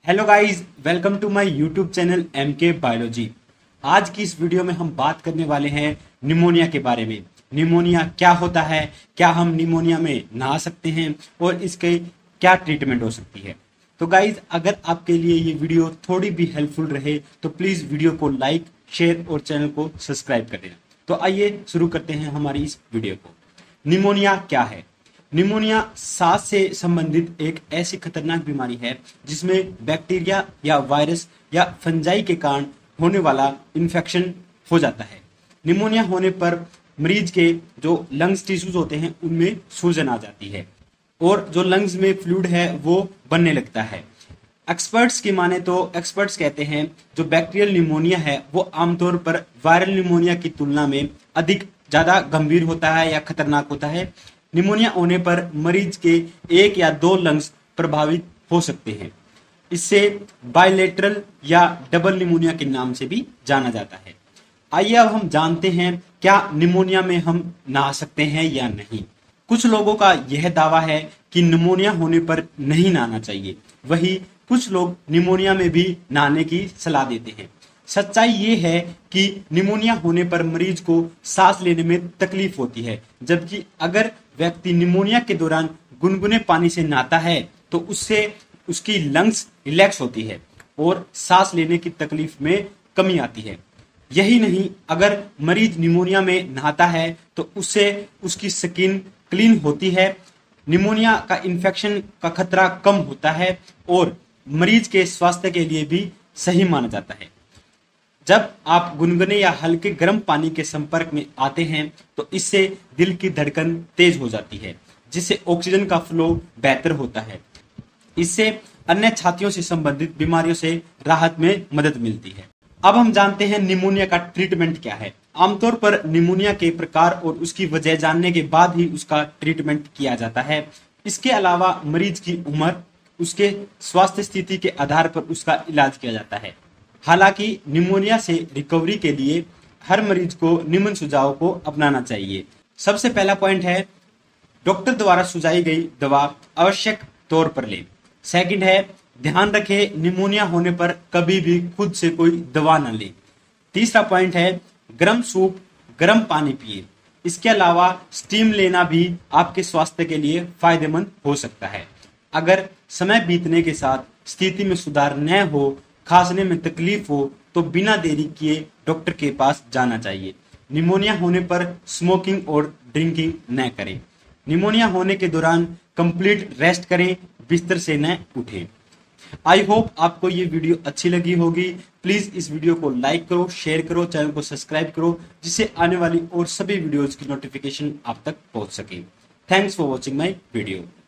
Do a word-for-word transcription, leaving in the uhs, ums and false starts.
Hello guys, welcome to my YouTube channel M K biology. आज की इस video में हम बात करने वाले हैं निमोनिया के बारे में। निमोनिया क्या होता है, क्या हम निमोनिया में नहा सकते हैं और इसके क्या ट्रीटमेंट हो सकती है। तो गाइस, अगर आपके लिए ये वीडियो थोड़ी भी हेल्पफुल रहे तो प्लीज वीडियो को लाइक, शेयर और चैनल को सब्सक्राइब कर देना। तो आइए शुरू करते हैं हमारी इस वीडियो को। निमोनिया क्या है? निमोनिया सांस से संबंधित एक ऐसी खतरनाक बीमारी है जिसमें बैक्टीरिया या वायरस या फंजाई के कारण होने वाला इन्फेक्शन हो जाता है। निमोनिया होने पर मरीज के जो लंग्स टिश्यूज होते हैं उनमें सूजन आ जाती है और जो लंग्स में फ्लूइड है वो बनने लगता है। एक्सपर्ट्स की माने तो एक्सपर्ट्स कहते हैं जो बैक्टीरियल निमोनिया है वो आमतौर पर वायरल निमोनिया की तुलना में अधिक ज्यादा गंभीर होता है या खतरनाक होता है। निमोनिया होने पर मरीज के एक या दो लंग्स प्रभावित हो सकते हैं। इससे बायलेटरल या डबल निमोनिया के नाम से भी जाना जाता है। आइए अब हम जानते हैं क्या निमोनिया में हम नहा सकते हैं या नहीं। कुछ लोगों का यह दावा है कि निमोनिया होने पर नहीं नहाना चाहिए, वही कुछ लोग निमोनिया में भी नहाने की सलाह देते हैं। सच्चाई ये है कि निमोनिया होने पर मरीज को सांस लेने में तकलीफ होती है, जबकि अगर व्यक्ति निमोनिया के दौरान गुनगुने पानी से नहाता है तो उससे उसकी लंग्स रिलैक्स होती है और सांस लेने की तकलीफ में कमी आती है। यही नहीं, अगर मरीज निमोनिया में नहाता है तो उससे उसकी स्किन क्लीन होती है, निमोनिया का इन्फेक्शन का खतरा कम होता है और मरीज के स्वास्थ्य के लिए भी सही माना जाता है। जब आप गुनगुने या हल्के गर्म पानी के संपर्क में आते हैं तो इससे दिल की धड़कन तेज हो जाती है, जिससे ऑक्सीजन का फ्लो बेहतर होता है। इससे अन्य छातियों से संबंधित बीमारियों से राहत में मदद मिलती है। अब हम जानते हैं निमोनिया का ट्रीटमेंट क्या है। आमतौर पर निमोनिया के प्रकार और उसकी वजह जानने के बाद ही उसका ट्रीटमेंट किया जाता है। इसके अलावा मरीज की उम्र, उसके स्वास्थ्य स्थिति के आधार पर उसका इलाज किया जाता है। हालांकि निमोनिया से रिकवरी के लिए हर मरीज को निम्न सुझाव को अपनाना चाहिए। सबसे पहला पॉइंट है, डॉक्टर द्वारा सुझाई गई दवा आवश्यक तौर पर लें। सेकंड है, ध्यान रखें निमोनिया होने पर कभी भी खुद से कोई दवा न लें। तीसरा पॉइंट है, गर्म सूप, गर्म पानी पिए। इसके अलावा स्टीम लेना भी आपके स्वास्थ्य के लिए फायदेमंद हो सकता है। अगर समय बीतने के साथ स्थिति में सुधार न हो, खांसने में तकलीफ हो तो बिना देरी किए डॉक्टर के पास जाना चाहिए। निमोनिया होने पर स्मोकिंग और ड्रिंकिंग न करें। निमोनिया होने के दौरान कंप्लीट रेस्ट करें, बिस्तर से न उठें। आई होप आपको ये वीडियो अच्छी लगी होगी। प्लीज इस वीडियो को लाइक करो, शेयर करो, चैनल को सब्सक्राइब करो, जिससे आने वाली और सभी वीडियोज की नोटिफिकेशन आप तक पहुंच सके। Thanks for watching my video.